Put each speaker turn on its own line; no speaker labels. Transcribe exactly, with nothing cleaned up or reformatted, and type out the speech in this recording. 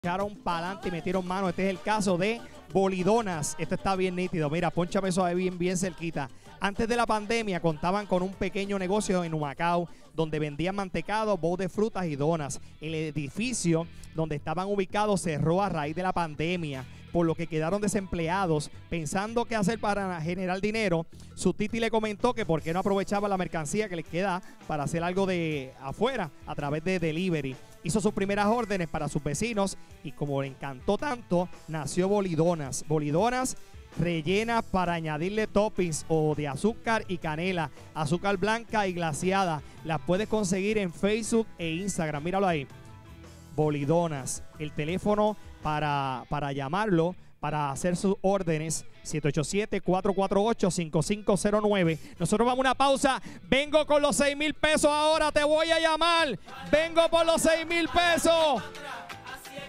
Echaron para adelante y metieron mano. Este es el caso de Bolidonas. Esto está bien nítido. Mira, pónchame eso ahí bien, bien cerquita. Antes de la pandemia contaban con un pequeño negocio en Humacao donde vendían mantecado, bowl de frutas y donas. El edificio donde estaban ubicados cerró a raíz de la pandemia, por lo que quedaron desempleados. Pensando qué hacer para generar dinero, su titi le comentó que por qué no aprovechaba la mercancía que les queda para hacer algo de afuera a través de delivery. Hizo sus primeras órdenes para sus vecinos y como le encantó tanto, nació Bolidonas. Bolidonas rellenas para añadirle toppings o de azúcar y canela, azúcar blanca y glaseada. Las puedes conseguir en Facebook e Instagram. Míralo ahí. Bolidonas. El teléfono para, para llamarlo, para hacer sus órdenes, siete ocho siete, cuatro cuatro ocho, cinco cinco cero nueve. Nosotros vamos a una pausa. Vengo con los seis mil pesos ahora. Te voy a llamar. Vengo por los seis mil pesos.